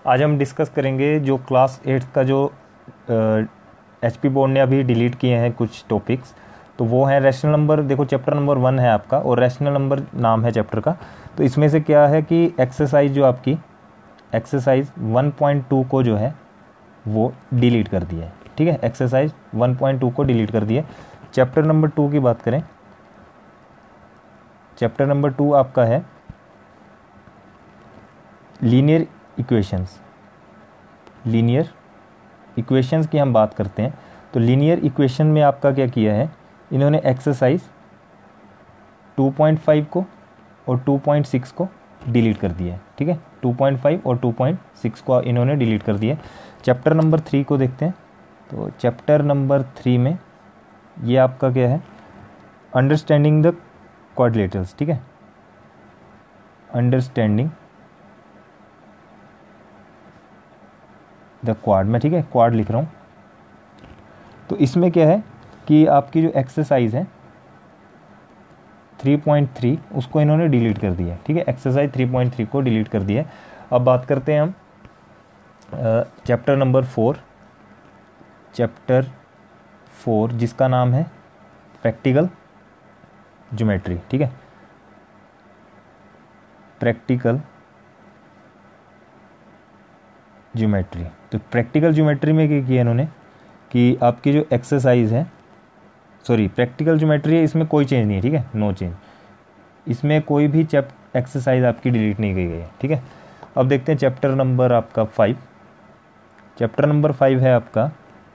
आज हम डिस्कस करेंगे जो क्लास 8 का जो HP बोर्ड ने अभी डिलीट किए हैं कुछ टॉपिक्स, तो वो है रैशनल नंबर। देखो चैप्टर नंबर 1 है आपका और रैशनल नंबर नाम है चैप्टर का। तो इसमें से क्या है कि एक्सरसाइज जो आपकी एक्सरसाइज 1.2 को जो है वो डिलीट कर दिया है। ठीक है, एक्सरसाइज 1.2 को डिलीट कर दिया। चैप्टर नंबर 2 की बात करें, चैप्टर नंबर 2 आपका है लीनियर इक्वेशंस। लीनियर इक्वेशंस की हम बात करते हैं तो लीनियर इक्वेशन में आपका क्या किया है, इन्होंने एक्सरसाइज 2.5 को और 2.6 को डिलीट कर दिया है। ठीक है, 2.5 और 2.6 को इन्होंने डिलीट कर दिया। चैप्टर नंबर 3 को देखते हैं। तो चैप्टर नंबर 3 में ये आपका क्या है, अंडरस्टैंडिंग द क्वाड्रिलेटरल्स। ठीक है, अंडरस्टैंडिंग द क्वाड में, ठीक है क्वाड लिख रहा हूँ। तो इसमें क्या है कि आपकी जो एक्सरसाइज है 3.3 उसको इन्होंने डिलीट कर दिया है। ठीक है, एक्सरसाइज 3.3 को डिलीट कर दिया है। अब बात करते हैं हम चैप्टर नंबर 4, चैप्टर 4 जिसका नाम है प्रैक्टिकल ज्योमेट्री। ठीक है, प्रैक्टिकल ज्योमेट्री। तो प्रैक्टिकल ज्योमेट्री में क्या किया इन्होंने कि आपकी जो एक्सरसाइज है, सॉरी प्रैक्टिकल ज्योमेट्री है, इसमें कोई चेंज नहीं है। ठीक है, नो चेंज, इसमें कोई भी एक्सरसाइज आपकी डिलीट नहीं की गई है। ठीक है, अब देखते हैं चैप्टर नंबर आपका 5। चैप्टर नंबर 5 है आपका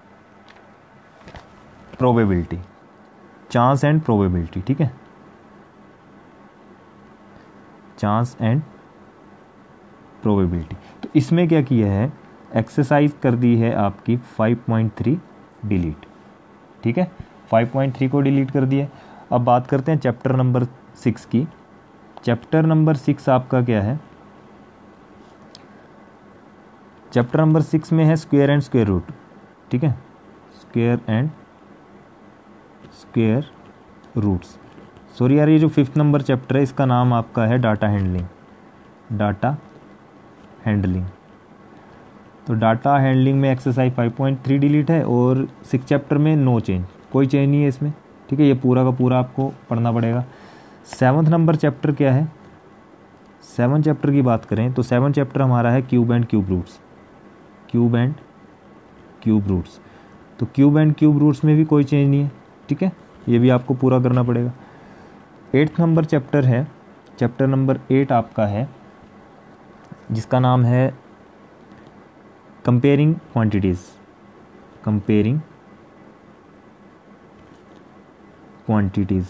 प्रोबेबिलिटी, चांस एंड प्रोबेबिलिटी। ठीक है, चांस एंड प्रोबेबिलिटी। तो इसमें क्या किया है, एक्सरसाइज कर दी है आपकी 5.3 डिलीट। ठीक है, 5.3 को डिलीट कर दिया। अब बात करते हैं चैप्टर नंबर 6 की। चैप्टर नंबर 6 आपका क्या है, चैप्टर नंबर 6 में है स्क्वायर एंड स्क्वायर रूट। ठीक है, square and square roots. Sorry यार, ये जो 5th नंबर चैप्टर है इसका नाम आपका है डाटा हैंडलिंग। Data handling. तो डाटा हैंडलिंग में एक्सरसाइज 5.3 डिलीट है और 6 चैप्टर में नो चेंज, कोई चेंज नहीं है इसमें। ठीक है, ये पूरा का पूरा आपको पढ़ना पड़ेगा। 7th नंबर चैप्टर क्या है, 7 चैप्टर की बात करें तो 7 चैप्टर हमारा है cube and cube roots. Cube and cube roots. तो क्यूब एंड क्यूब रूट्स में भी कोई चेंज नहीं है। ठीक है, ये भी आपको पूरा करना पड़ेगा। 8th नंबर चैप्टर है, चैप्टर नंबर 8 आपका है जिसका नाम है कंपेयरिंग क्वांटिटीज़। Comparing quantities.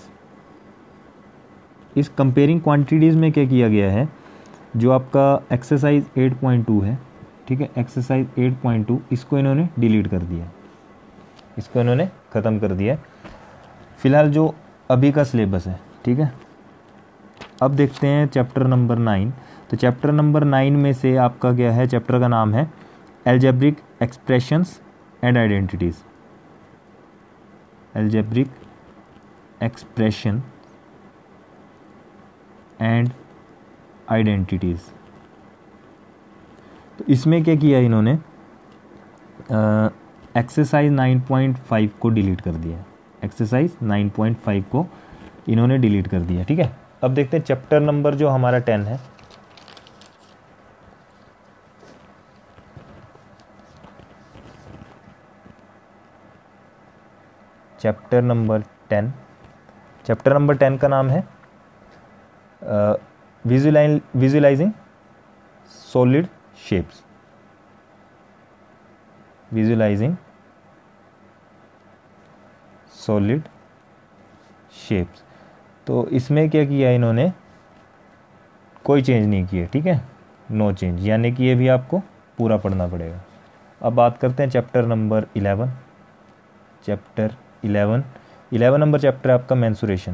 इस कंपेयरिंग क्वांटिटीज़ में क्या किया गया है, जो आपका एक्सरसाइज 8.2 है, ठीक है एक्सरसाइज 8.2 इसको इन्होंने डिलीट कर दिया, इसको इन्होंने ख़त्म कर दिया फिलहाल जो अभी का सिलेबस है। ठीक है, अब देखते हैं चैप्टर नंबर 9। तो चैप्टर नंबर 9 में से आपका क्या है, चैप्टर का नाम है algebraic expressions and identities. Algebraic expression and identities. तो इसमें क्या किया इन्होंने, एक्सरसाइज 9.5 को डिलीट कर दिया। एक्सरसाइज 9.5 को इन्होंने डिलीट कर दिया। ठीक है, अब देखते हैं चैप्टर नंबर जो हमारा 10 है। चैप्टर नंबर 10, चैप्टर नंबर 10 का नाम है visualising solid shapes. Visualising solid shapes. तो इसमें क्या किया इन्होंने, कोई चेंज नहीं किया। ठीक है, नो चेंज, यानी कि ये भी आपको पूरा पढ़ना पड़ेगा। अब बात करते हैं chapter number 11। Chapter 11 number chapter है आपका मेंसुरेशन।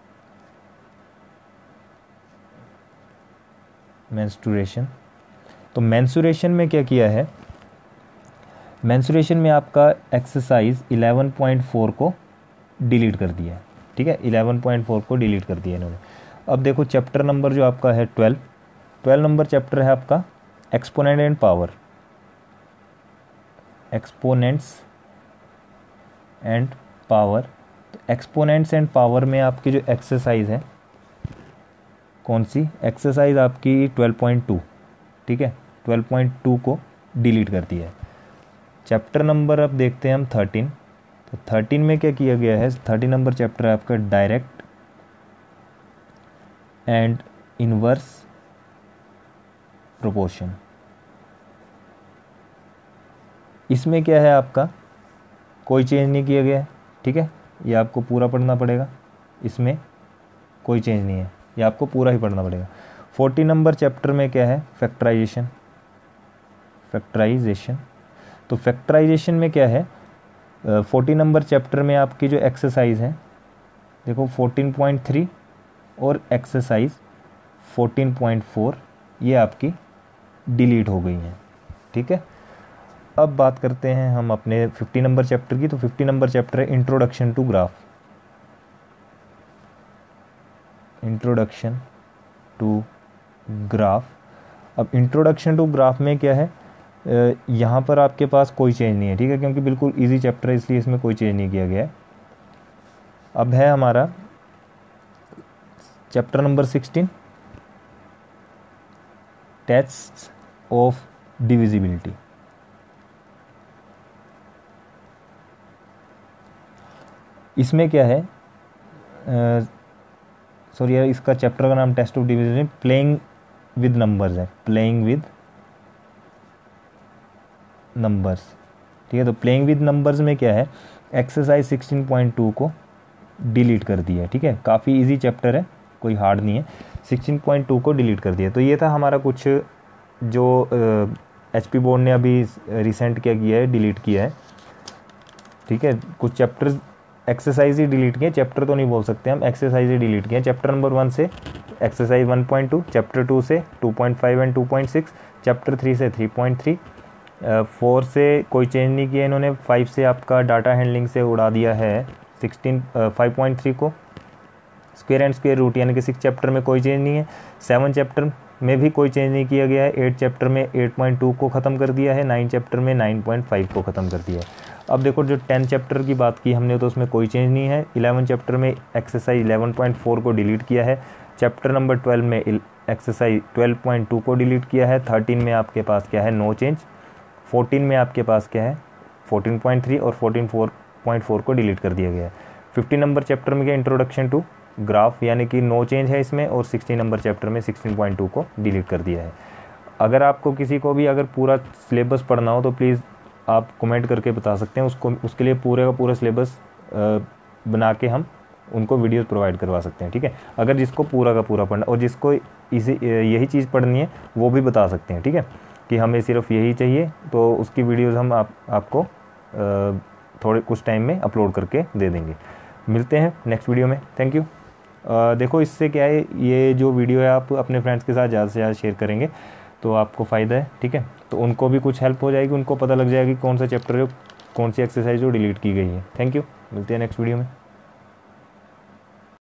मेंस्ट्रुएशन। तो मेंसुरेशन में क्या किया है, मेंसुरेशन में आपका एक्सरसाइज 11.4 को डिलीट कर दिया है। ठीक है, 11.4 को डिलीट कर दिया इन्होंने। अब देखो चैप्टर नंबर जो आपका है 12 नंबर चैप्टर है आपका exponent and power, exponents and power. तो एक्सपोनेंट्स एंड पावर में आपकी जो एक्सरसाइज है, कौन सी एक्सरसाइज आपकी 12.2, ठीक है, 12.2 को डिलीट कर दिया है। चैप्टर नंबर अब देखते हैं हम 13। तो 13 में क्या किया गया है, 13 नंबर चैप्टर है आपका डायरेक्ट एंड इनवर्स प्रोपोर्शन। इसमें क्या है आपका, कोई चेंज नहीं किया गया है, ठीक है, ये आपको पूरा पढ़ना पड़ेगा, इसमें कोई चेंज नहीं है, ये आपको पूरा ही पढ़ना पड़ेगा। 14 नंबर चैप्टर में क्या है, फैक्टराइजेशन, फैक्टराइजेशन। तो फैक्टराइजेशन में क्या है, 14 नंबर चैप्टर में आपकी जो एक्सरसाइज है, देखो 14.3 और एक्सरसाइज 14.4 ये आपकी डिलीट हो गई हैं, ठीक है। अब बात करते हैं हम अपने 50 नंबर चैप्टर की। तो 50 नंबर चैप्टर है introduction to graph, introduction to graph. अब इंट्रोडक्शन टू ग्राफ में क्या है, यहाँ पर आपके पास कोई चेंज नहीं है, ठीक है, क्योंकि बिल्कुल इजी चैप्टर है, इसलिए इसमें कोई चेंज नहीं किया गया है। अब है हमारा chapter number 16, tests of divisibility. इसमें क्या है, सॉरी यार, इसका चैप्टर का नाम test of divisibility playing with numbers है, प्लेइंग विद नंबर्स, ठीक है। तो प्लेइंग विद नंबर्स में क्या है, एक्सरसाइज 16.2 को डिलीट कर दिया है, ठीक है, काफ़ी इजी चैप्टर है, कोई हार्ड नहीं है। 16.2 को डिलीट कर दिया। तो ये था हमारा कुछ जो HP बोर्ड ने अभी रिसेंट क्या किया है, डिलीट किया है, ठीक है। कुछ चैप्टर एक्सरसाइज ही डिलीट किए, चैप्टर तो नहीं बोल सकते हम, एक्सरसाइज ही डिलीट किए। चैप्टर नंबर 1 से एक्सरसाइज 1.2, चैप्टर 2 से 2.5 एंड 2.6, चैप्टर 3 से 3.3, 4 से कोई चेंज नहीं किया इन्होंने, 5 से आपका डाटा हैंडलिंग से उड़ा दिया है 5.3 को, स्क्वायर एंड स्क्वायर रूट यानी कि 6 चैप्टर में कोई चेंज नहीं है। 7 चैप्टर में भी कोई चेंज नहीं किया गया है। 8 चैप्टर में 8.2 को ख़त्म कर दिया है। 9 चैप्टर में 9.5 को ख़त्म कर दिया है। अब देखो जो 10 चैप्टर की बात की हमने, तो उसमें कोई चेंज नहीं है। 11 चैप्टर में एक्सरसाइज 11.4 को डिलीट किया है। चैप्टर नंबर 12 में एक्सरसाइज 12.2 को डिलीट किया है। 13 में आपके पास क्या है, नो चेंज। 14 में आपके पास क्या है, 14.3 और 14.4 को डिलीट कर दिया गया है। 50 नंबर चैप्टर में क्या, इंट्रोडक्शन टू ग्राफ यानी कि नो चेंज है इसमें, और 60 नंबर चैप्टर में 16.2 को डिलीट कर दिया है। अगर आपको किसी को भी अगर पूरा सिलेबस पढ़ना हो तो प्लीज़ आप कमेंट करके बता सकते हैं, उसके लिए पूरे का पूरा सिलेबस बना के हम उनको वीडियोस प्रोवाइड करवा सकते हैं, ठीक है। अगर जिसको पूरा का पूरा पढ़ना और जिसको यही चीज़ पढ़नी है वो भी बता सकते हैं, ठीक है, कि हमें सिर्फ यही चाहिए, तो उसकी वीडियोस हम आपको थोड़े कुछ टाइम में अपलोड करके दे देंगे। मिलते हैं नेक्स्ट वीडियो में, थैंक यू। देखो इससे क्या है, ये जो वीडियो है आप अपने फ्रेंड्स के साथ ज़्यादा से ज़्यादा शेयर करेंगे तो आपको फ़ायदा है, ठीक है। तो उनको भी कुछ हेल्प हो जाएगी, उनको पता लग जाएगी कौन सा चैप्टर है, कौन सी एक्सरसाइज जो डिलीट की गई है। थैंक यू, मिलते हैं नेक्स्ट वीडियो में।